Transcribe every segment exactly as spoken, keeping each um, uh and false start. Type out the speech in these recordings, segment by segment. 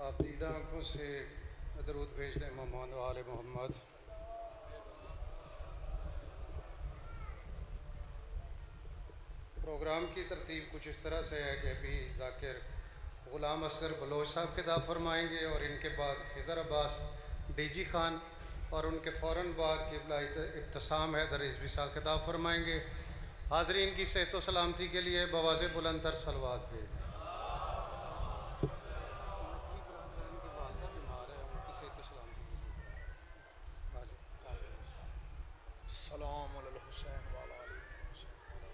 آپ دیدہ آنکھوں سے درود بھیج دیں محمد و آل محمد۔ پروگرام کی ترتیب کچھ اس طرح سے ہے کہ ابھی ذاکر غلام اصغر بلوچ صاحب خطاب فرمائیں گے اور ان کے بعد خضر عباس ڈی جی خان اور ان کے فوراً بعد قبلہ ابتسام حیدر رضوی صاحب خطاب فرمائیں گے۔ حاضرین کی صحت و سلامتی کے لیے بواز بلند تر صلوات بھیجیں۔ سلام علی الحسین وعلی آل الحسین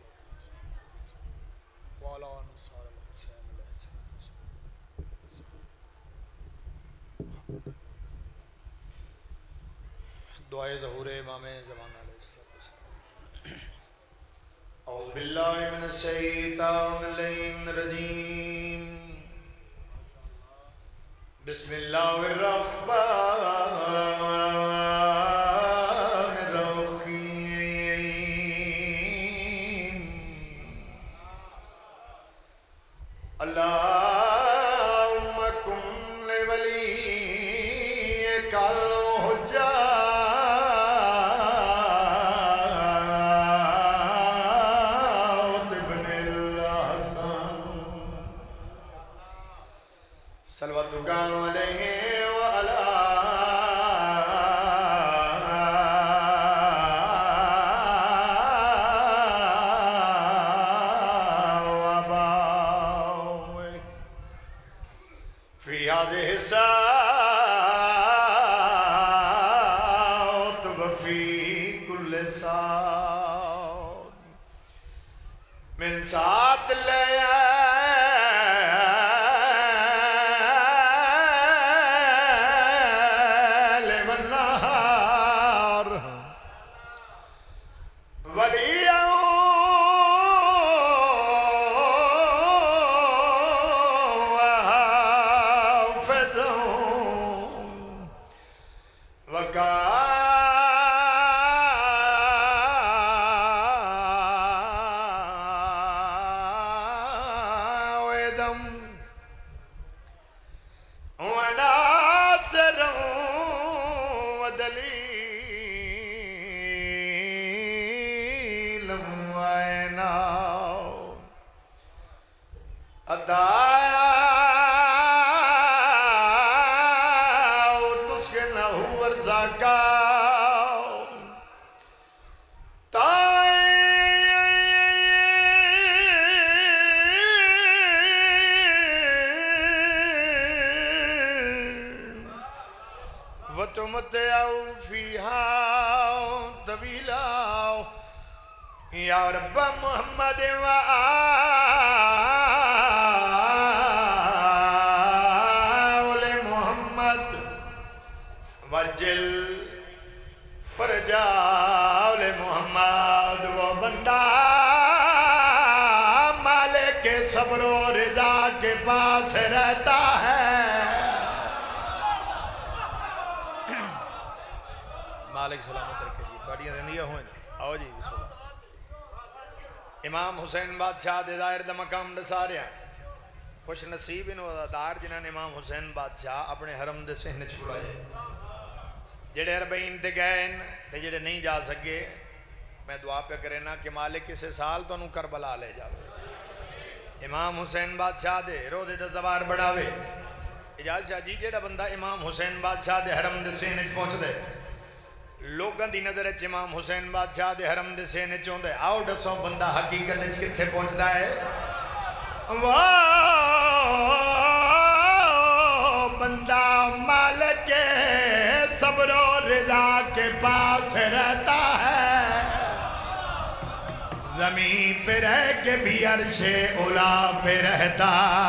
وعلی انصار الحسین علیہ السلام۔ دعائے ظہور امام زمان علیہ السلام۔ اعوذ باللہ من الشیطان الرجیم، بسم اللہ الرحمن اللہم کن لولیک الحجات ابن الحسن صلواتک علیہ وعلا من سات الليل والنهار وليا وحافظا وكان وتمتعوا فيها طويلا يا رب محمد وآل محمد وجل فرجا آل محمد وہ بندہ مالک صبر و رضا کے پاس رہتا ہے۔ مالک سلامت رکھے جی توڑیاں زندگیاں ہوئیں جی آؤ جی بسم اللہ۔ امام حسین بادشاہ دے ظاہر دا مقام دے سارے ہیں خوش نصیب انہوں عزادار جنہاں نے امام حسین بادشاہ اپنے حرم دے سہنے چھوڑائے جڑے اربعین تے گئے تے جڑے نہیں جا سکے میں دعا پہ کرے نا کہ مالک کسے سال تو انہوں کربلا لے جاوے امام حسین بادشاہ دے روزے دے زوار بڑھاوے اجازت شاہ جی جڑا بندہ امام حسین بادشاہ دے حرم دے سہنے پہنچ دے لوگاں دی نظر اچھ امام حسین بادشاہ دے حرم دے سینے چوندے آؤ ڈسو بندہ حقیقت اچھ کتھے پہنچدا ہے وہ بندہ مالک صبر و رضا کے پاس رہتا ہے زمین پہ رہ کے بھی عرش اولا پہ رہتا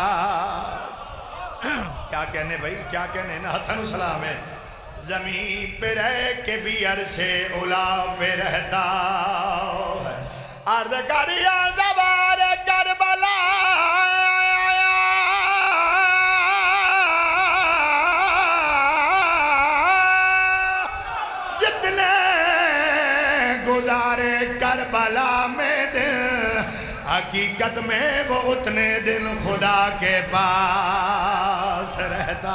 کیا کہنے بھائی کیا کہنے نا حتن سلام ہے زمین پہ رہ کے بھی عرش اولا پہ رہتا عرض کریا زوار کربلا جتنے گزارے کربلا میں دل حقیقت میں وہ اتنے دن خدا کے پاس رہتا پڑھتا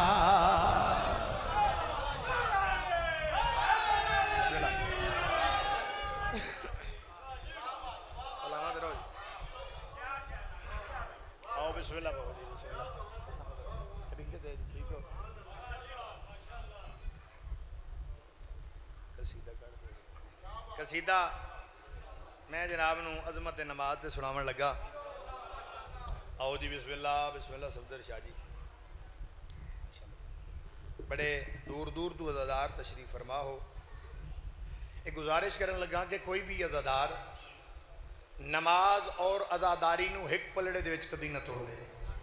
بسم اللہ سلامت رہو آؤ بسم اللہ بہو جی بسم اللہ ٹھیک ہو قصیدہ کر دو قصیدہ میں جناب نو عظمت نماز تے سناون لگا آؤ جی بسم اللہ بسم اللہ صفدر شاہ جی بڑے دور دور تو عزادار تشریف فرما ہو ایک گزارش کرن لگا کہ کوئی بھی عزادار نماز اور عزاداری نو ایک پلڑے دے وچ کدی نہ توڑے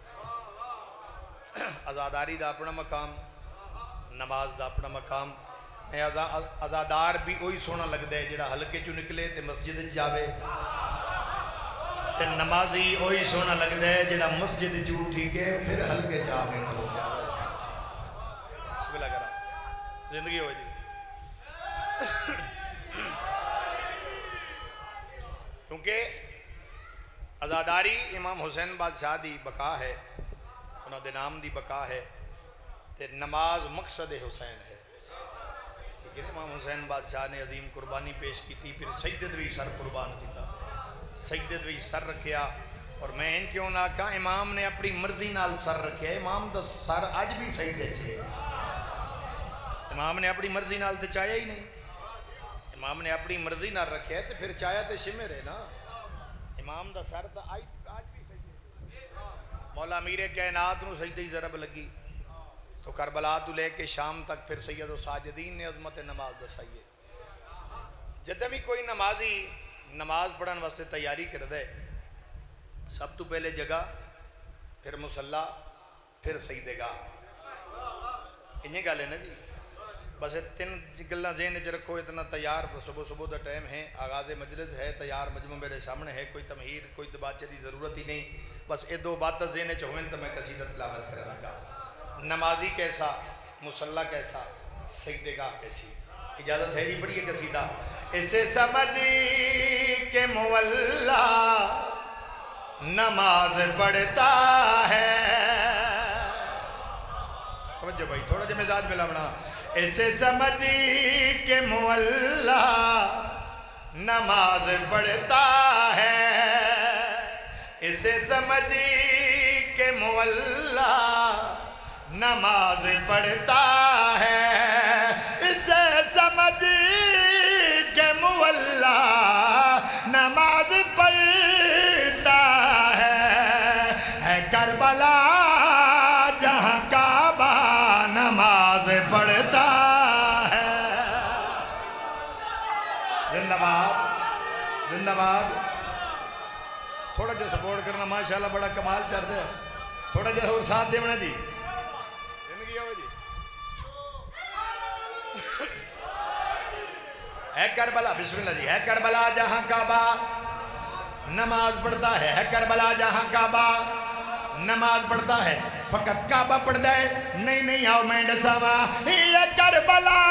عزاداری دا اپنا مقام نماز دا اپنا مقام عزادار بھی وہی سونا لگتا ہے جڑا ہلکے چو نکلے تے مسجد جاوے تے نمازی وہی سونا لگتا ہے جڑا مسجد چو ٹھیک ہے پھر ہلکے جاوے بسم اللہ کرا زندگی ہو جی کیونکہ عزاداری امام حسین بادشاہ دی بقا ہے انہوں دے نام دی بقا ہے تے نماز مقصد حسین ہے امام حسین بادشاہ نے عظیم قربانی پیش کی تھی پھر سجدت بھی سر قربان کیتا سجدت بھی سر رکھیا اور میں ان کیوں نہ کہا امام نے اپنی مرضی نال سر رکھیا امام دا سر آج بھی سجدے چھے امام نے اپنی مرضی نال تے چاہیا ہی نہیں امام نے اپنی مرضی نال رکھیا تے پھر چاہیا تے شمر ہے نا امام دا سر تا آج بھی سجدے مولا امیر کائنات نو سجدے ہی ضرب لگی تو کربلا تو لے کے شام تک پھر سید و ساجدین نے عظمت نماز دسائیے جدہ بھی کوئی نمازی نماز پڑھن واسطے تیاری کر دے سب تو پہلے جگہ پھر مصلی پھر سجدے گاہ انہیں گالے نا جی بس تین گلہ ذہن وچ رکھو اتنا تیار صبح صبح دا ٹائم ہے آغاز مجلس ہے تیار مجمع میرے سامنے ہے کوئی تمہیر کوئی دباچے دی ضرورت ہی نہیں بس یہ دو باتیں ذہن وچ ہوئیں تو میں قصیدہ تلاوت کر لگا نمازی کیسا مصلی کیسا سجدے گاہ کیسی اجازت ہے جی پڑھیے قصیدہ اسے سمجھی کہ مولا نماز پڑھتا ہے توجہ بھائی تھوڑا جا مزاج ملا بنا اسے سمجھی کہ مولا نماز پڑھتا ہے اسے سمجھی کہ مولا نماز پڑھتا ہے اسے سمجھ کے مولا نماز پڑھتا ہے ہے کربلا جہاں کعبہ نماز پڑھتا ہے زندہ باد زندہ باد تھوڑا جا سپورٹ کرنا ماشاءاللہ بڑا کمال چل رہا ہے تھوڑا جا اور ساتھ دیونا جی ہے کربلا بسم اللہ جی ہے کربلا جہاں کعبہ نماز پڑھتا ہے ہے کربلا جہاں کعبہ نماز پڑھتا ہے فقط کعبہ پڑھتا ہے نہیں نہیں آؤ میں ڈساوا یہ کربلا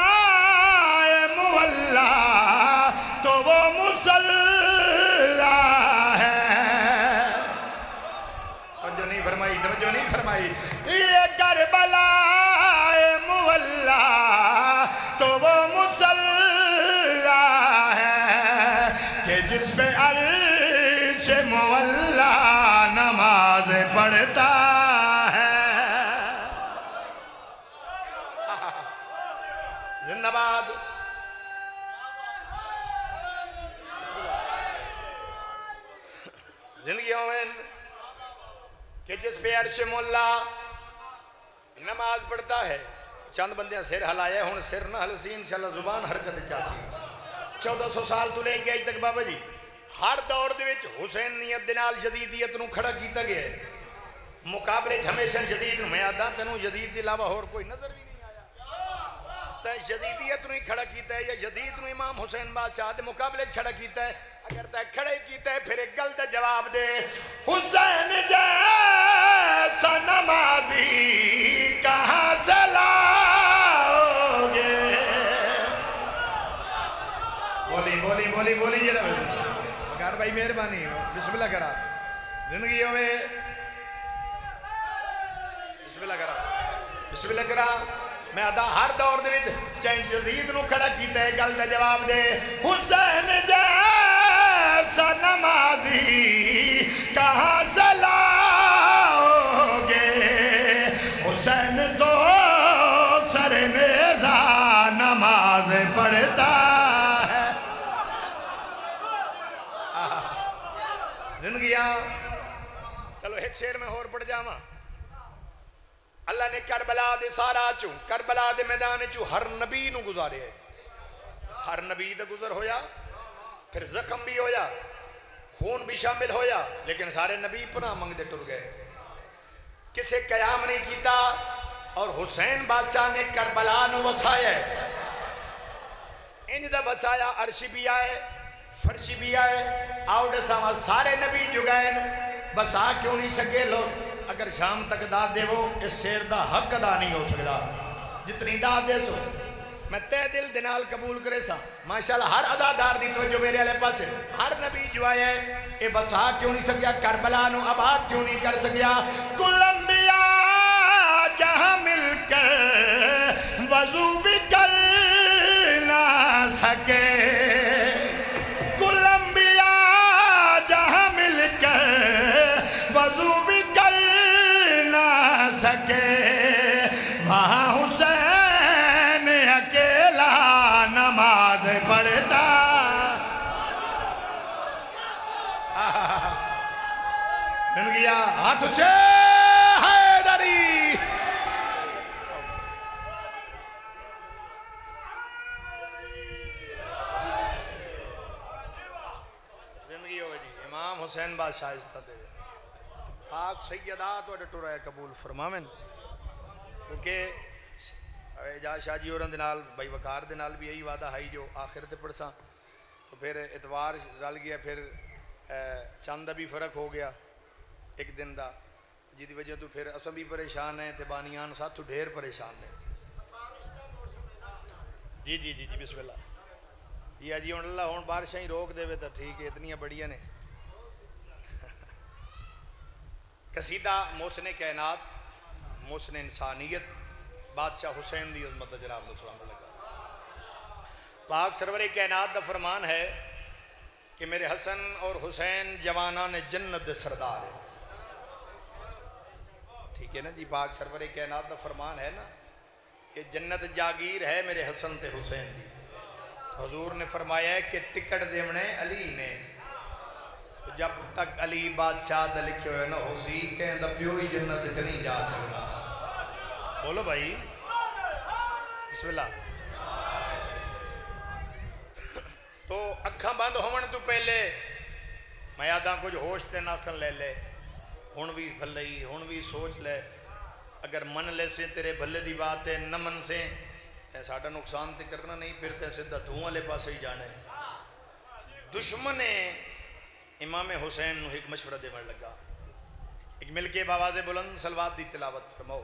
مولا تو وہ مصلی ہے توجہ نہیں فرمائی توجہ نہیں فرمائی یہ کربلا مولا تو وہ مصلی جس پہ عرش مولا نماز پڑھتا ہے زندہ باد زندگی ہوئن کہ جس پہ عرش مولا نماز پڑھتا ہے چند بندیاں سر ہلایا ہون سر نہ ہلسی انشاءاللہ زبان حرکت چاسی چودہ سو سال تو لے کے آئی تک بابا جی ہر دور دے وچ حسینیت دے نال جدیدیت نو کھڑا کیتا گیا ہے مقابلے ہمیشہ جدید میں آتا تینوں جدید دے علاوہ اور کوئی نظر بھی نہیں آیا تے جدیدیت نو ہی کھڑا کیتا ہے یا جدید نو امام حسین بادشاہ دے مقابلے کھڑا کیتا ہے اگر تے کھڑے کیتا ہے پھر ایک گل دا جواب دے حسین جیسا نمازی کہاں سے لاؤگے بولی بولی بولی بولی جڑا اگر بھائی مہربانی بسم اللہ کرا زندگی ہوئے بسم اللہ کرا بسم اللہ کرا میں ادا ہر دور دے وچ چاہے یزید نو کھڑا کیتا ہے گل دا جواب دے حسین جیسا نمازی کہاں سے لاؤ گے حسین تو سر نیزہ نماز پڑھتا ہے زندگیاں چلو ایک شعر میں اور پڑھ جاواں اللہ نے کربلا دے سارا چوں کربلا دے میدان چوں ہر نبی نو گزارے ہے ہر نبی دا گزر ہویا پھر زخم بھی ہویا خون بھی شامل ہویا لیکن سارے نبی پناہ منگ دے ٹر گئے کسے قیام نہیں کیتا اور حسین بادشاہ نے کربلا نو وسایا ہے ان دا وسایا عرشی بھی آئے فرشی بھی آئے آؤڈ ساما سارے نبی جو گئے بسا کیوں نہیں سکے لوگ اگر شام تک داد دے وہ اس شیر دا حق ادا نہیں ہو سکتا جتنی داد دے سو میں تے دل دنال قبول کرے سا ماشاءاللہ ہر ادادار دی توجہ میرے علیہ پاس ہے ہر نبی جو آیا ہے اے بسا کیوں نہیں سکیا کربلا نو آباد کیوں نہیں کر سکیا کل انبیاء جہاں مل کر وضو بھی کر نہ سکے کل انبیاء جہاں مل کر وضو بھی کر نہ سکے وہاں حسین اکیلا نماز پڑھتا مل گیا ہاتھ اچھے حیدری زندگی ہوئے جی امام حسین بادشاہ شائستہ دے پاک سیدہ تو اڈٹو رہے قبول فرمامن کیونکہ اجاز شاہ جی اور اندنال بھائی وقار دنال بھی یہی وعدہ ہے جو آخر تے پڑسا تو پھر اتوار رل گیا پھر چاندہ بھی فرق ہو گیا ایک دن دا جی دی وجہ تو پھر اسم بھی پریشان ہیں تے بانیان ساتھ تو ڈھیر پریشان ہیں جی جی جی جی بسم اللہ جی آجی ہون اللہ ہون بارشاں ہی روک دے وے تا ٹھیک ہے اتنی بڑیاں نے قصیدہ محسن کائنات محسن انسانیت بادشاہ حسین دی عظمت جناب نے سلام لگا پاک سرور کائنات دا فرمان ہے کہ میرے حسن اور حسین جوانان جنت دے سردار ہے ٹھیک ہے نا جی پاک سرور کائنات دا فرمان ہے نا کہ جنت جاگیر ہے میرے حسن تے حسین دی حضور نے فرمایا ہے کہ ٹکٹ دیونے علی نے جب تک علی بادشاہ دا لکھے ہوئے نا حسی کہیں دا پیوئی جنت تے نہیں جا سکتا بولو بھائی بسم اللہ تو اکھاں بند ہومن تو پہلے میں یاداں کچھ ہوش تے ناکن لے لے ہون بھی بھلے ہی ہون بھی سوچ لے اگر من لے سے تیرے بھلے دی بات ہے نہ من سے تے ساڑھا نقصان تے کرنا نہیں پھر تے سدھا دھواں لے پاسے ہی جانے دشمن امام حسین نو ایک مشورہ دے مر لگا ایک مل کے باواز بلند سلوات دی تلاوت فرماؤ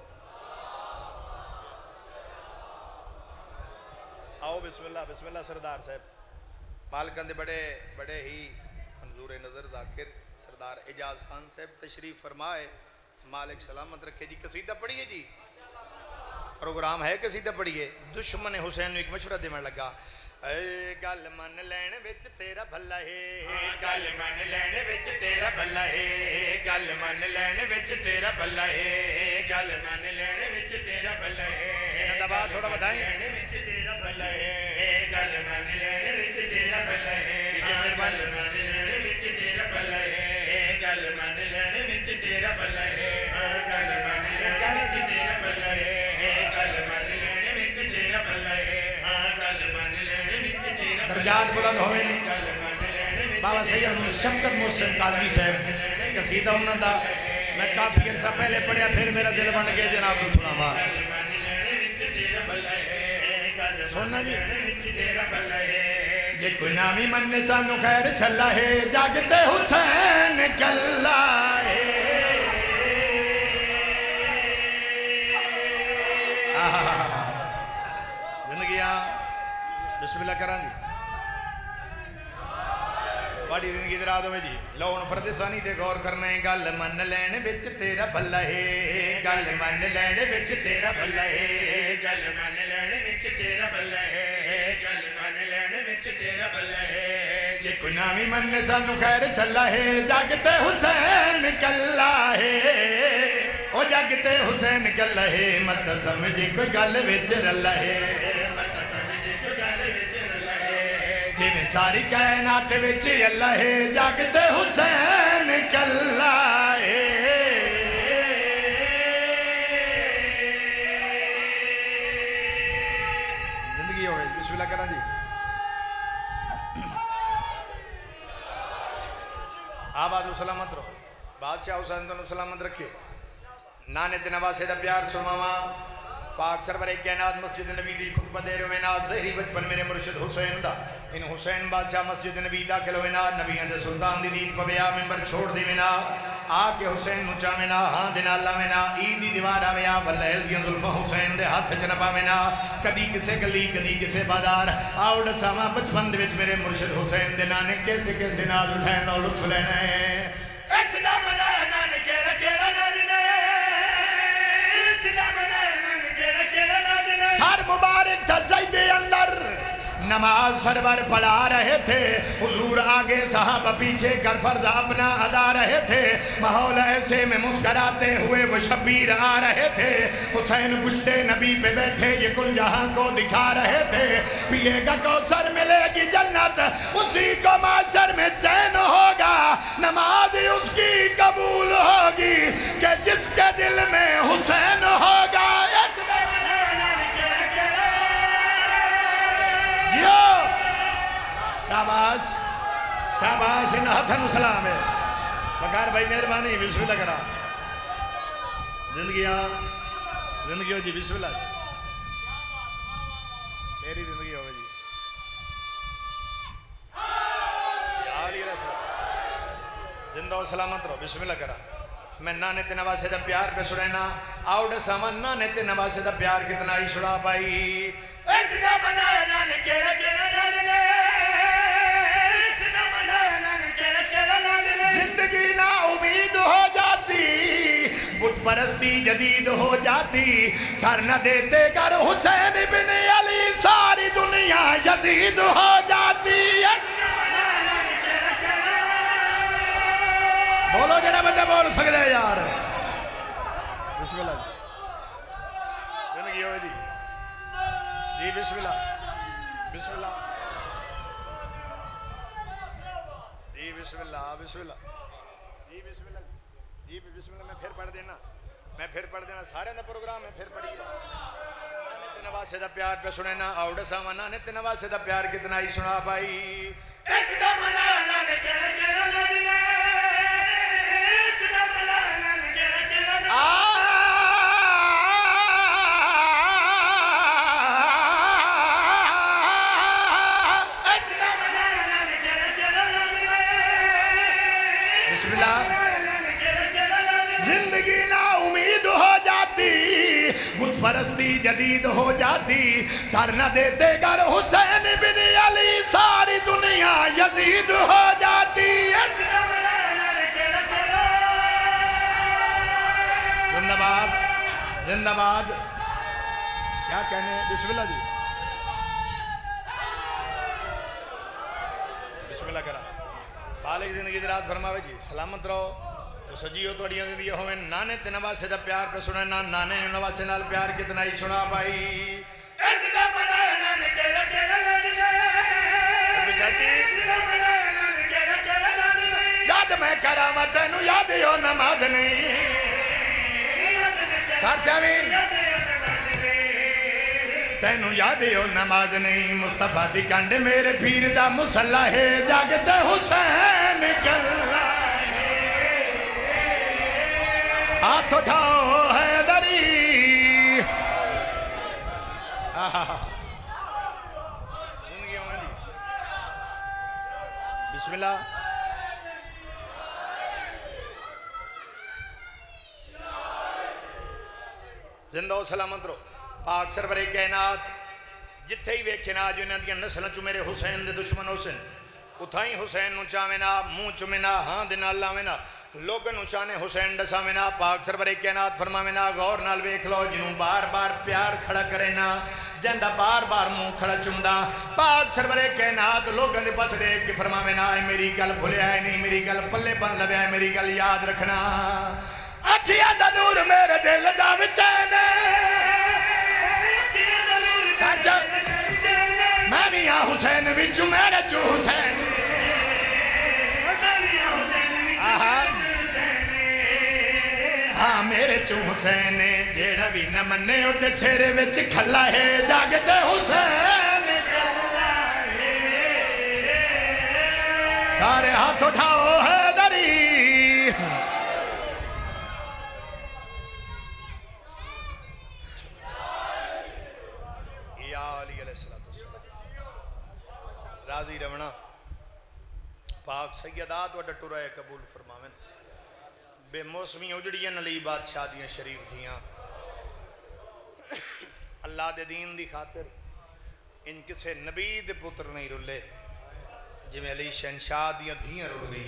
آؤ بسم اللہ بسم اللہ سردار صاحب مالکان دے بڑے بڑے ہی منظور نظر ذاکر سردار اجاز خان صاحب تشریف فرمائے مالک سلامت رکھے جی قصیدہ پڑھیے جی پروگرام ہے قصیدہ پڑھیے دشمن حسین نو ایک مشورہ دے مر لگا اے گل من لین وچ تیرا بھلا ہے گل من لین وچ تیرا بھلا ہے گل من لین وچ تیرا بھلا ہے گل من لین وچ تیرا بھلا ہے دبا تھوڑا بتائیں وچ تیرا بھلا ہے گل من لین وچ تیرا بھلا ہے گل من لین وچ تیرا بھلا ہے گل من لین وچ تیرا بھلا ہے گل من لین وچ تیرا بھلا ہے گل من لین وچ تیرا بھلا ہے درجات بلند ہوئے بابا سید شفقت محسن قادری صاحب قصیدہ انہوں دا میں کافی عرصہ پہلے پڑھیا پھر میرا دل بن گئے جناب کو سنا مار سننا جی یہ کوئی نامی من سانو خیر چلا ہے جاگتے حسین کلا ہے زندگیاں بسم اللہ کران جی بڑی زندگی درا دو جی لون فرد ثانی تے غور کرنا ہے گل من لین وچ تیرا بھلا ہے گل من لین وچ تیرا بھلا ہے گل من لین وچ تیرا بھلا ہے گل من لین وچ تیرا بھلا ہے یہ کوئی نامی من سانو خیر چلا ہے جاگتے حسین کلا ہے او جاگتے حسین کلا ہے مت سمجھ کوئی گل وچ رلا ہے جی ساری کائنات وچ اللہ ہے جاگتے حسین کلا ہے زندگی ہوئے بسم اللہ کرنا جی آباد و سلامت رہو بادشاہ حسین تنو سلامت رکھے نانے تنواسے دا پیار سرماما پاک سرور کائنات مسجد نبی دی خطبہ دے رہے ہوئے زہری بچپن میرے مرشد حسین دا ان حسین بادشاہ مسجد نبی داخل ہوئے نبی اندر سلطان دی دید پبیا ممبر چھوڑ دی وینا آکے حسین نچا وینا ہاں دن اللہ وینا عید دی دیوار آویا واللیل دی ظلفہ حسین دے ہاتھ جنبا وینا کدی کسے گلی کدی کسے بازار آوڑ ساما بچپن دے وچ میرے مرشد حسین دے نانے کیسے کیسے ناز اٹھائیں اور لطف لینا ہے ایک صدا ملایا نانے کیڑا کیڑا نانے صدا ملایا سار مبارک تھا زید اندر نماز سرور پڑھا رہے تھے حضور آگے صحابہ پیچھے کر فرض اپنا ادا رہے تھے ماحول ایسے میں مسکراتے ہوئے وہ شبیر آ رہے تھے حسین پشتے نبی پہ بیٹھے یہ کل جہاں کو دکھا رہے تھے پیے گا کوثر ملے گی جنت اسی کو معاشر میں چین ہوگا نماز اس کی قبول ہوگی کہ جس کے دل میں حسین ہوگا شاباش شاباش ان ہاتھن سلام ہے بکار بھائی مہربانی بسم اللہ کرا زندگیاں زندگی ہو جی بسم اللہ تیری زندگی ہوگی جی عالی رسول زندہ و سلامت رہو بسم اللہ کرا میں نانے تے نواسے دا پیار پہ سڑینا آوڑ سامان نانے تے نواسے دا پیار کتنا ہی چھڑا پائی ایسی دا بنایا نانے کیڑا کیڑا نانے زندگی نا امید ہو جاتی بت پرستی جدید ہو جاتی سر نہ دیتے گر حسین بن علی ساری دنیا یزید ہو جاتی بولو جنہ بندے بول سکتے یار بسم اللہ زندگی ہوئے جی جی بسم اللہ بسم اللہ جی بسم اللہ بسم اللہ جی بسم اللہ جی بسم اللہ میں پھر پڑھ دینا میں پھر پڑھ دینا سارے دا پروگرام میں پھر پڑھی نانے نواسے دا پیار پہ سنینا آوڑ ساما نانے نواسے دا پیار کتنا ہی سنا پائی ایک دا منا نانے کیڑا کیڑا نانے ایک دا منا نانے کیڑا کیڑا نانے زندگی نا امید ہو جاتی بت پرستی جدید ہو جاتی سر نہ دیتے گر حسین بن علی ساری دنیا یزید ہو جاتی زندہ باد زندہ باد کیا کہنے بسم اللہ جی بسم اللہ کرا بالک زندگی درات فرماوے جی سلامت رہو تو سجیو توڑیاں زندگی ہوئے نانے تے نواسے دا پیار پہ سنے نا نانے نواسے نال پیار کتنا ہی سنا پائی ایسی دا بنایا نانے کیڑا کیڑا نانے یاد میں کرامت نو یاد یو نماز نہیں سار چاوین تینو یاد یو نماز نہیں مصطفیٰ دی کنڈ میرے پیر دا مسلح ہے جاگتے حسین کلا ہاتھ اٹھاؤ حیدری زندگی ہوئے دی بسم اللہ زندہ و سلامت رو پاک سرور کائنات جتھے ہی ویکھنا جو انہاں دیاں نسلاں چوں میرے حسین دے دشمن حسین اتھائی حسین نو چاوینا منہ چمینا ہاں دے نال لاوینا لوگن شان حسین دساوینا پاک سرور کائنات فرماوینا غور نال ویکھ لو جنوں بار بار پیار کھڑا کرینا جندا بار بار منہ کھڑا چمدا پاک سرور کائنات لوگن دے پاس دیکھ کے فرماوینا اے میری گل بھولیا ہے نہیں میری گل پلے بن لویا ہے میری گل یاد رکھنا اکھیاں دا نور میرے دل دا وچین سچ میں بھی ہاں حسین وچوں میرے چو حسین ہاں میرے چو حسین جیڑا بھی نہ منے اُتے چھیرے وچ کھلا ہے جاگتے حسین سارے ہاتھ اٹھاؤ حیدری یا علی علیہ السلام راضی رونا پاک سیدات و ڈٹو رہے قبول فرماویں بے موسمی اجڑیاں نلی بادشاہ دیاں شریف دیاں اللہ دے دین دی خاطر ان کسے نبی دے پتر نہیں رلے جمیں علی شہنشاہ دیاں دھیاں رل گئی ہیں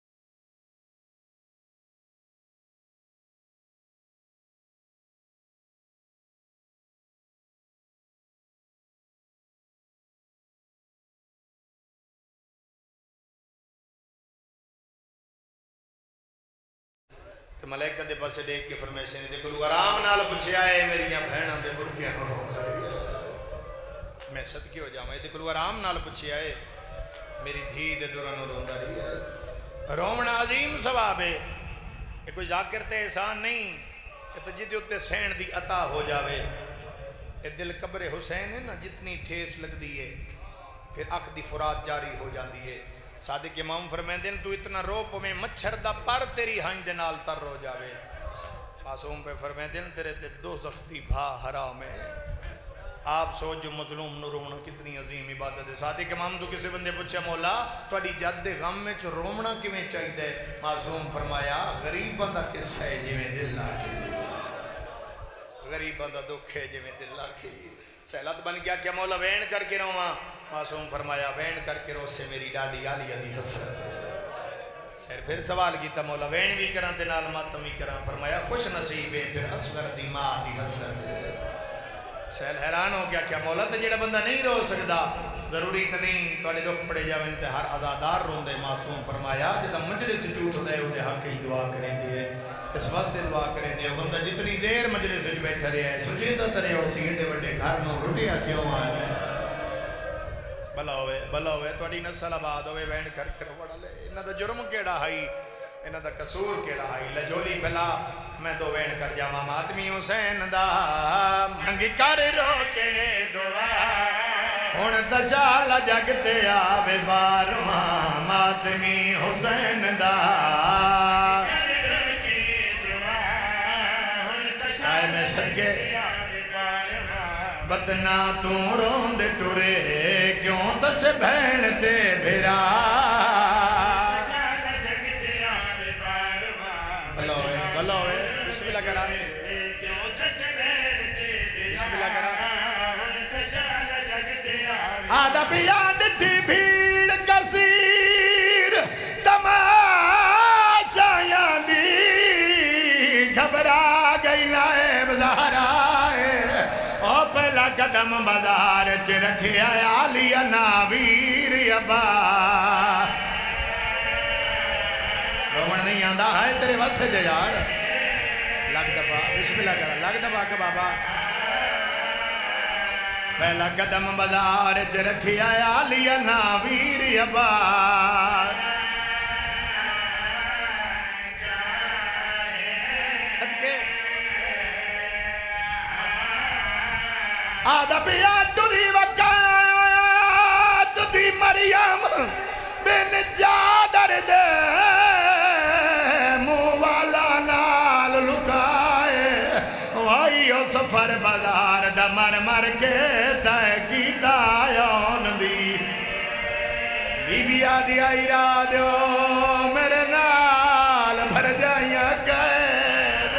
تو ملائکہ دے پاسے دیکھ کے فرمیشے نے دیکھو لوگ آرام نال پچھے آئے میری بہنوں دے برکیاں میں صدقے ہو جاؤں دیکھو لوگ آرام نال پچھے آئے میری دھی دے دوران روندہ رہی ہے رومنا عظیم ثواب ہے یہ کوئی ذاکر تے احسان نہیں یہ تو جدی اتے سین دی عطا ہو جاوے یہ دل قبر حسین ہے نا جتنی ٹھیس لگ دی ہے پھر اکھ دی فرات جاری ہو جاندی ہے صادق امام فرمیندن تو اتنا رو پویں مچھر دا پر تیری ہنج دے نال تر رو جاوے معصوم پہ فرمیندن تیرے تے دو زختی بھا حرام ہے آپ سوچ جو مظلوم نو رومنا کتنی عظیم عبادت ہے صادق امام تو کسی بندے پوچھا مولا تو اڈی جد غم میں چو رومنا کیویں چاہیے معصوم فرمایا غریب بندہ کس ہے جویں دل لاکھی غریب بندہ دکھ ہے جویں دل لاکھی سہلت بن گیا کہ مولا وین کر کے رہواں معصوم فرمایا وین کر کے رو سے میری ڈاڈی عالیہ دی حسرت سیر پھر سوال کیتا مولا وین بھی کران تے نال ماتم بھی کران فرمایا خوش نصیب ہے پھر اصغر دی ماں دی حسرت سہل حیران ہو گیا کیا مولا تے جڑا بندہ نہیں رو سکدا ضروری تے نہیں تواڈے دکھ پڑے جاویں تے ہر عزادار روندے معصوم فرمایا جدا مجلس جھوٹ دے اودے حق ہی دعا کریں دے اس واسطے دعا کریں دے بندہ جتنی دیر مجلس وچ بیٹھا رہیا ہے سجیدہ ترے ہو سی ایڈے وڈے گھر نو روٹیاں کیوں آنے بھلا ہوئے بھلا ہوئے تواڈی نسل آباد ہوئے وین کر کے وڑا لے انہاں دا جرم کیڑا ہائی انہاں دا قصور کیڑا ہائی لجولی پھلا میں دو وین کر جاواں ماتمی حسین دا منگی کر رو کے دعا ہن دجال جگ تے آوے بارواں ماتمی حسین دا میں سکے بدنا تو روند ٹورے کیوں تس بہن تے بھیرا بھلا ہوئے بھلا ہوئے بسم اللہ کرا بسم اللہ کرا آدھا پیاد تھی بھیڑ کثیر تماشا یادی گھبرا گئی لائب زہرا او پہلا قدم بازار چ رکھیا عالیہ ناویر ابا رومن نہیں آندا ہے تیرے واسطے جے یار لگ دفعہ بسم اللہ کرا لگ دفعہ کہ بابا پہلا قدم بازار چ رکھیا عالیہ ناویر ابا آدھا پیا ٹری وقت دی مریم بن جادر دے منہ والا نال لکائے وائی او سفر بازار دا مر مر کے تے کیتا یون دی بی بی آدھی آئی را دیو میرے نال بھر جائیاں قید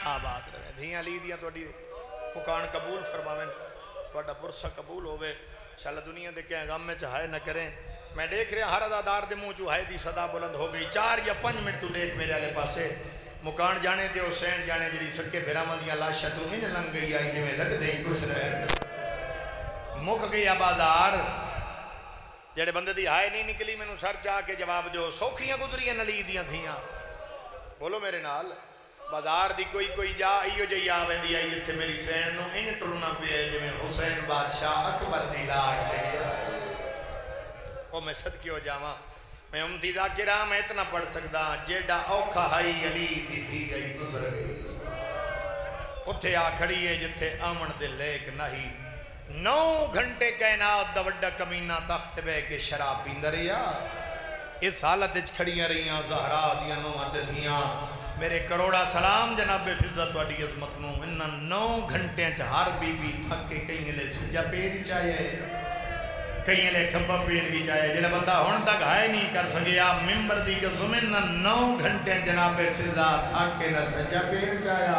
آباد علی دیاں تو پکان قبول فرماویں تو پرسہ قبول ہوئے شاء دنیا دے کہیں غم میں چاہے نہ کریں میں دیکھ رہا ہر ادادار دے منہ چو ہائے دی صدا بلند ہو گئی چار یا پنج منٹ تو دیکھ میرے والے پاسے مکان جانے تے حسین جانے جڑی سکے بھراواں دیاں لاشاں تو انج لنگ گئی آئی جویں لگ دے کچھ رہ مک گیا بازار جڑے بندے دی ہائے نہیں نکلی مینوں سر چاہ کے جواب جو سوکھیاں گزریاں نلی دیاں تھیاں بولو میرے نال بازار دی کوئی کوئی جا ایو جئی آ ویندی آئی جتھے میری سین نو انج ٹرنا پیا جویں حسین بادشاہ اکبر دی لاج تے گیا او میں صدقے ہو جاواں میں امتی ذاکرہ میں اتنا پڑھ سکدا جیڑا اوکھا ہائی علی دی تھی گئی گزر گئی اتھے آ کھڑی ہے جتھے آمن دے لیک نہیں نو گھنٹے کائنات دا وڈا کمینہ تخت بے کے شراب پیندہ رہیا اس حالت اچ کھڑیاں رہیاں زہرا دیاں نو عددیاں میرے کروڑا سلام جناب فضت والی عظمت نو انہاں نو گھنٹے چ ہر بی بی تھک کے کہیں لے سجا پیر چاہیے کہیں لے کھبا پیر بھی چاہیے جڑا بندہ ہن تک ہائے نہیں کر سکیا ممبر دی قسم انہاں نو گھنٹے جناب فضت تھک کے نہ سجا پیر چاہیا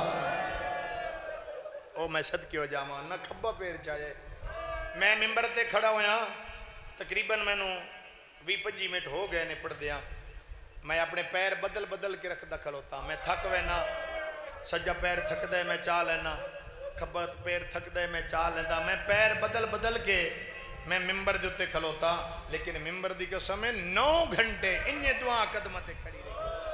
او میں صدقے ہو جاواں نہ کھبا پیر چاہیے میں ممبر تے کھڑا ہویا تقریباً مینوں بھی پنجی منٹ ہو گئے نے پڑھ دیاں میں اپنے پیر بدل بدل کے رکھ دکھل ہوتا میں تھک وینا سجا پیر تھک دے میں چاہ لینا کھبت پیر تھک دے میں چاہ لینا میں پیر بدل بدل کے میں ممبر دیتے کھلوتا لیکن ممبر دی قسم ہے نو گھنٹے انہیں دعا قدمت کھڑی رہی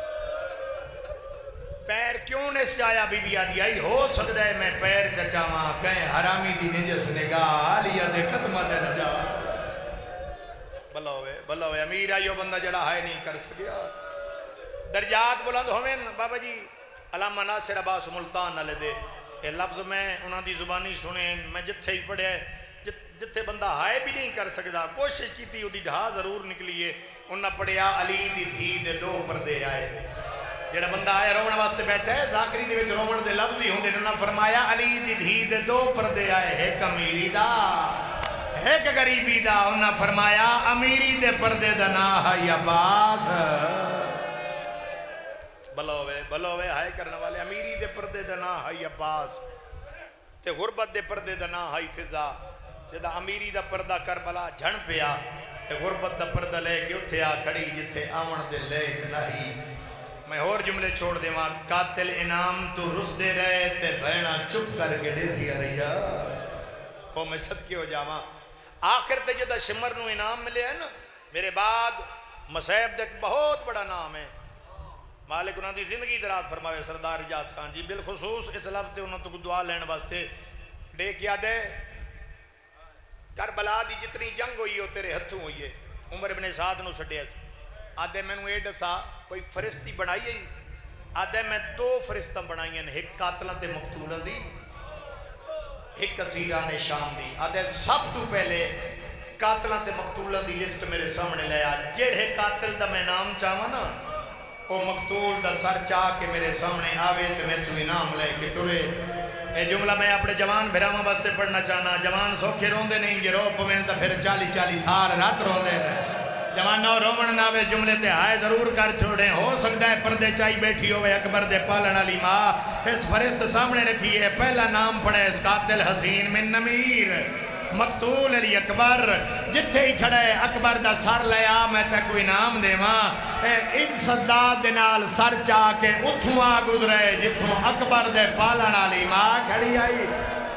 پیر کیوں نے سجایا بی بی آدھی آئی ہو سکتا ہے میں پیر چچاواں کہیں حرامی دی نجس نگاہ آلیا دے قدمت نجا بلا ہوئے بلا ہوئے امیر آئیو بندہ جڑا ہائے نہیں کر سکیا درجات بلند ہوئے بابا جی علامہ ناصر عباس ملتان نہ لے دے یہ لفظ میں انہاں دی زبانی سنیں میں جتھے ہی پڑھے جتھے بندہ ہائے بھی نہیں کر سکتا کوشش کی تھی اُدھی ڈھا ضرور نکلیے انہاں پڑھیا علی دی تھی دے دو پردے آئے جڑا بندہ آئے رومن واسطے بیٹھے ذاکری دے وچ رومن دے لفظ ہی ہوندے انہاں فرمایا علی دی تھی دے دو پردے آئے ایک امیری دا ایک غریبی دا انہاں فرمایا امیری دے پردے دا نا ہے عباس بلوے بلوے ہائے کرنے والے امیری دے پردے دا نا ہے عباس تے غربت دے پردے دا نا ہے فضا جدا امیری دا پردہ کربلا جھن پیا تے غربت دا پردہ لے کے اتھے آ کھڑی جتھے آمن دے لیک نہیں میں اور جملے چھوڑ دے ماں قاتل انعام تو رس دے رہے تے بہنا چپ کر کے دے دیا رہیا وہ میں صدقے ہو جاواں آخر تے جدہ شمر نو انعام ملے ہے نا میرے بعد مسیب دیکھ بہت بڑا نام ہے مالک انہوں دی زندگی دراز فرماوے سردار اجاز خان جی بالخصوص اس لفظ تے انہوں تو دعا لین واسطے ڈے کیا دے کربلا دی جتنی جنگ ہوئی ہو تیرے ہتھوں ہوئی ہے عمر ابن سعد نو سٹے ایسے آدھے میں نو ایڈ سا کوئی فرستی بنائی ہے آدھے میں دو فرستہ بنائی ہیں ایک قاتلہ تے مقتولہ دی ایک اسیران شام دی آدھے سب تو پہلے قاتلہ تے مقتولہ دی لسٹ میرے سامنے لے آ جیڑے قاتل دا میں نام چاہواں نا وہ مقتول دا سر چاہ کے میرے سامنے آوے تے میں تو انعام لے کے ترے اے جملہ میں اپنے جوان بھراواں واسطے پڑھنا چاہنا جوان سوکھے روندے نہیں جے رو پویں تے پھر چالی چالی سال رات روندے جوان نو رومن ناوے جملے تے ہائے ضرور کر چھوڑیں ہو سکتا ہے پردے چاہی بیٹھی ہوئے اکبر دے پالن علی ماں اس فرست سامنے رکھی ہے پہلا نام پڑھے اس قاتل حسین من نمیر مقتول علی اکبر جتھے ہی کھڑے اکبر دا سر لیا میں تے کوئی نام دے ماں ایک صداد دے نال سر چاہ کے اتھوں آ گزرے جتھوں اکبر دے پالن علی ماں کھڑی آئی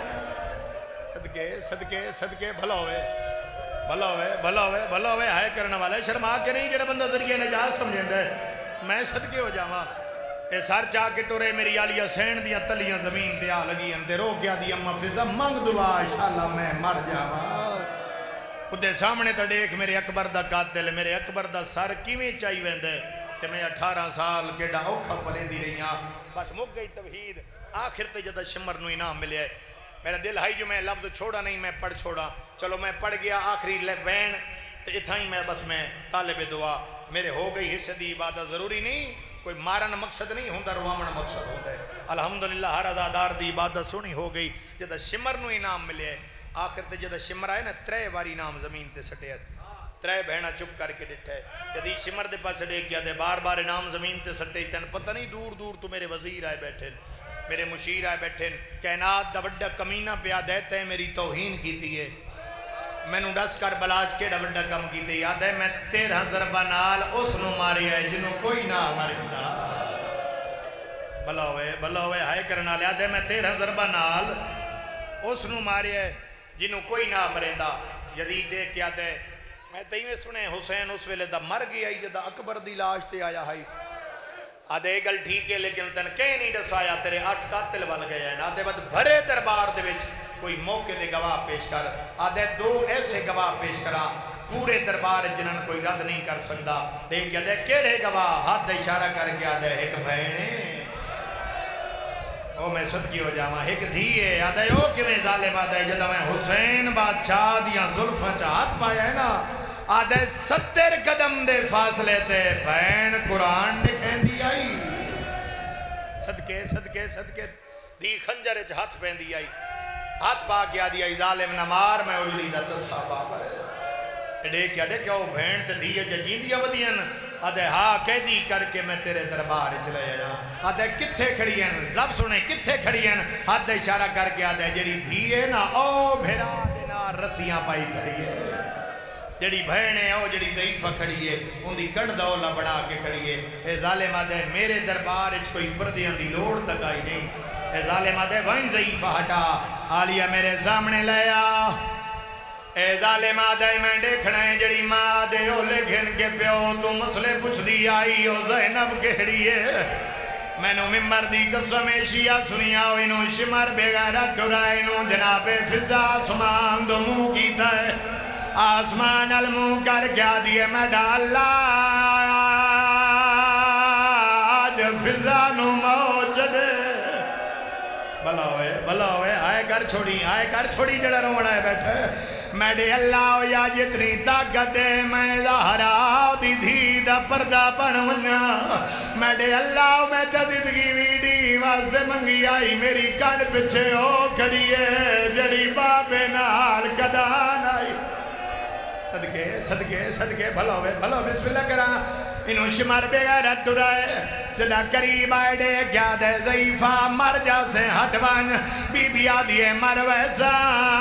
صدقے صدقے صدقے بھلا ہوئے بھلا ہوئے بھلا ہوئے بھلا ہوئے ہائے کرنے والے شرما کے نہیں جڑا بندہ ذریعہ نجات سمجھیں دے میں صدقے ہو جاواں اے سر چاہ کے ٹورے میری آلیہ سین دیا تلیاں زمین دیا لگی اندے رو گیا دی اممہ فضا منگ دعا انشاءاللہ میں مر جاواں خودے سامنے تا دیکھ میرے اکبر دا قاتل میرے اکبر دا سر کیویں چاہی ویندے کہ میں اٹھارہ سال کے ڈا اوکھا پلے دی رہی ہاں بس مک گئی توحید آخر تے جدہ شمر نو انعام ملے میرا دل ہائی جو میں لفظ چھوڑا نہیں میں پڑھ چھوڑا چلو میں پڑھ گیا آخری وین تو اتھا ہی میں بس میں طالب دعا میرے ہو گئی حصہ دی عبادت ضروری نہیں کوئی مارن مقصد نہیں ہوندہ روامن مقصد ہوندہ ہے الحمدللہ ہر ازادار دی عبادت سنی ہو گئی جدہ شمر نو انعام ملے آخر تے جدہ شمر آئے نا ترے واری نام زمین تے سٹے ترے بہنا چپ کر کے ڈٹھے جدی شمر دے پاس دے کیا دے بار بار نام زمین تے سٹے تن پتہ نہیں دور دور تو میرے وزیر آئے بیٹھے میرے مشیر آئے بیٹھے کائنات دا وڈا کمینہ پیا دیتے ہیں میری توہین کی تیئے میں نو دس کر بلاج کے ڈبل ڈکم کی دی یاد ہے میں تیرہ ضربہ نال اس نو ماری ہے جنہوں کوئی نہ مارتا بلا ہوئے بلا ہوئے ہائے کرنا لیا دے میں تیرہ ضربہ نال اس نو ماری ہے جنہوں کوئی نہ مریندا یزید دیکھ کیا دے میں تیویں سنے حسین اس ویلے دا مر گیا جدا اکبر دی لاش تے آیا ہائی آدھے گل ٹھیک ہے لیکن تن کہیں نہیں دسایا تیرے آٹھ قاتل بن گئے ہیں آدھے بعد بھرے دربار دے وچ کوئی موقع دے گواہ پیش کر آدھے دو ایسے گواہ پیش کرا پورے دربار جنہاں کوئی رد نہیں کر سکتا دیکھ کیا دے کیڑے گواہ ہاتھ اشارہ کر کے آدھے ایک بہنے او میں صدقی ہو جاواں ایک دھیے آدھے او کیویں ظالم آدھے جدہ میں حسین بادشاہ دیاں زلفاں چا ہاتھ پایا ہے نا آدھے ستر قدم دے فاصلے تے بہن قرآن دکھیں دی آئی صدقے صدقے صدقے دی خنجر چ ہاتھ پہن دی آئی ہاتھ پا کے آدھی آئی ظالم نہ مار میں اجلی دا تصا پا اڈے کیا دے کیا وہ بہن تے دیئے ججین دیا ودین آدھے ہاں قیدی کر کے میں تیرے دربار چلے آیا آدھے کتھے کھڑی ہیں لب سنے کتھے کھڑی ہیں آدھے اشارہ کر کے آدھے جڑی دھیے نا او بھیرا دینا رسیاں پائی کھڑی ہے جڑی بہنے او جڑی ضعیفہ کھڑی ہے ان دی کڑ دولا بڑھا کے کھڑی ہے اے ظالم آدھے میرے دربار اچھ کوئی پردیاں دی لوڑ تک آئی نہیں اے ظالم آدھے وہیں ضعیفہ ہٹا آلیہ میرے سامنے لیا اے ظالم آدھے میں دیکھنا ہے جڑی ماں آدھے او لگن کے پیو تو مسئلے پوچھ دی آئی او زینب کہڑی ہے میں نو ممبر دی قسم شیعہ سنیا ہو انہوں شمر بغیرت ڈرائے انہوں جناب فضا آسمان دو منہ کیتا ہے آسمان المو کر کیا دیئے میں ڈالا آج فضا نو موج دے بلا ہوئے بلا ہوئے آئے کر چھوڑی آئے کر چھوڑی جڑا روڑا ہے بیٹھے میں دے اللہ یا جتنی طاقت دے میں ظاہرہ دی دھی دا پردہ بنونا میں دے اللہ میں تزدگی ویڈی واسے منگی آئی میری کن پچھے ہو کھڑی ہے جڑی بابے نال کدان آئی صدقے صدقے صدقے بھلا ہوئے بھلا ہوئے بسم اللہ کرا انہوں شمار بغیرت درائے جدا قریب آئے دے کیا دے ضعیفہ مر جا سے ہٹوان بی بی آدھیے مر ویسا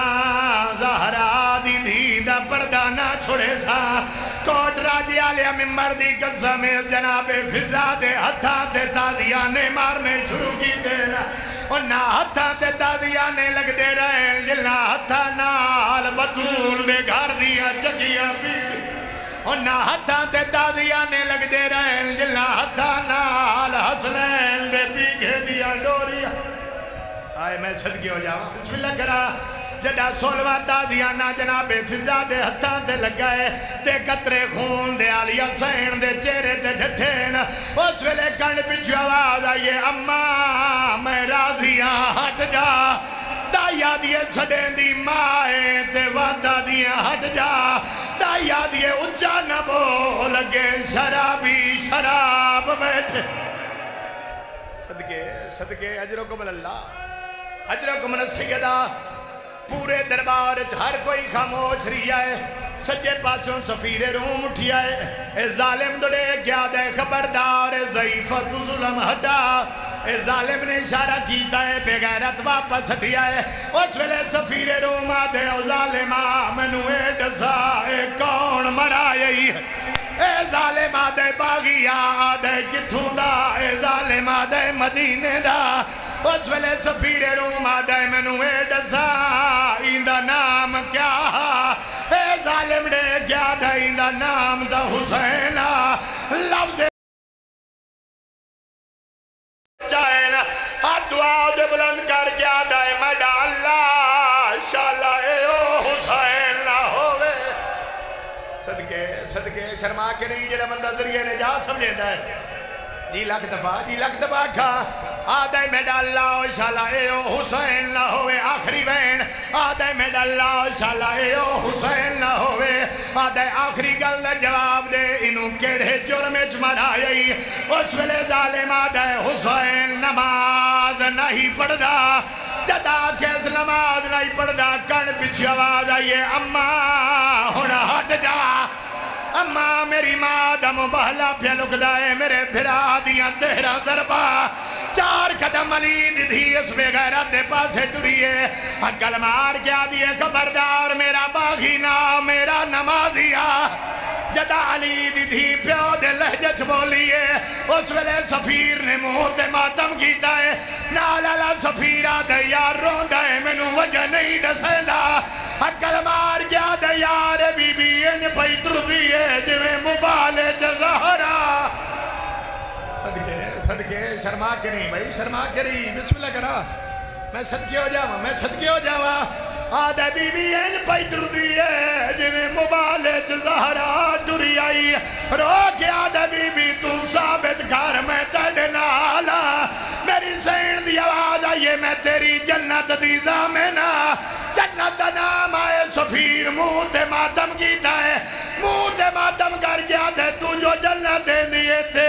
زہرہ دی دی دا پردہ نہ چھوڑے سا کوٹ راجی آلیا ممبر دی قسم جناب فضا دے ہتھا دے تازیانے مارنے شروع کی دے اور نہ ہتھا تے تازیانے لگ دے رہے جلنا ہتھا نال بطول دے گھر دیا چکیا پی اور نہ ہتھا تے تازیانے لگ دے رہے جلنا ہتھا نال حسنین دے پیگے دیا ڈوریا آئے میں صدقی ہو جاؤں بسم اللہ کرا جدہ سولوہ تازیانہ جناب فضا دے ہتھاں تے لگائے تے قطرے خون دے آلیہ سین دے چہرے تے ڈھٹھین اس ویلے کن پچھو آواز آئیے اماں میں راضیاں ہٹ جا دائیا دیئے سڑیں دی مائے تے وعدہ دیئے ہٹ جا دائیا دیئے اچھا نبو لگے شرابی شراب بیٹھے صدقے صدقے اجرکم اللہ اجرکم السیدہ پورے دربار ہر کوئی خاموش رہی ہے سجے پاسوں سفیر روم اٹھی ہے اے ظالم دڑے کیا دے خبردار ضعیفت ظلم ہٹا اے ظالم نے اشارہ کیتا ہے بے غیرت واپس ہٹیا ہے اس ویلے سفیر روم آدھے او ظالم آمنو اے ڈسا اے کون مرائی اے ظالم آدھے باغی آدھے کتھوں دا اے ظالم آدھے مدینے دا اس ویلے سفیر روم آدھے منو اے ڈسا ایندہ نام کیا اے ظالم نے کیا دا ایندہ نام دا حسینہ لفظ چاہینا دعا دے بلند کر کیا دا مڈا اللہ شاءاللہ اے او حسین نہ ہوئے صدقے صدقے شرما کے نہیں جلے بندہ ذریعے نے جا سمجھے دا ہے جی لکھ دفعہ جی لکھ دفعہ کھا آدھے میں ڈاللہ شاءاللہ اے او حسین نہ ہوئے آخری بین آدھے میں ڈاللہ شاءاللہ اے او حسین نہ ہوئے آدھے آخری گل نے جواب دے انہوں کیڑے جرم اجمر آئی اس ویلے ظالم آدھے حسین نماز نہیں پڑھ دا جدا کیس نماز نہیں پڑھ دا کن پیچھے آواز آئیے اماں ہونا ہٹ جا اماں میری ماں دم بہلا پہ لک دائے میرے بھرا دیاں تیرا ضربہ چار قدم علی دی دھی اس بے غیرت دے پاسے ٹریے گل مار کیا دیے خبردار میرا باغی نا میرا نمازیا جدا علی دی دھی پیو دے لہجے چ بولیے اس ویلے سفیر نے منہ تے ماتم کیتا ہے نالا سفیرہ دے یار روندا ہے مینوں وجہ نہیں دسیندا عقل مار گیا دے یار بی بی ان پئی تردی ہے جویں موبائل زہرا صدقے صدقے شرما کے نہیں بھائی شرما کے نہیں بسم اللہ کرا میں صدقے ہو جاواں میں صدقے ہو جاواں آدھے بی بی این پائی ٹردی ہے جنہیں مبالج زہرا ٹری آئی رو کے آدھے بی بی تو ثابت کر میں تیرے نالا میری سین دی آواز آئیے میں تیری جنت دی زامنہ جنت نام آئے سفیر منہ تے ماتم کیتا ہے منہ تے ماتم کر گیا دے تو جو جنت دے دیئے تے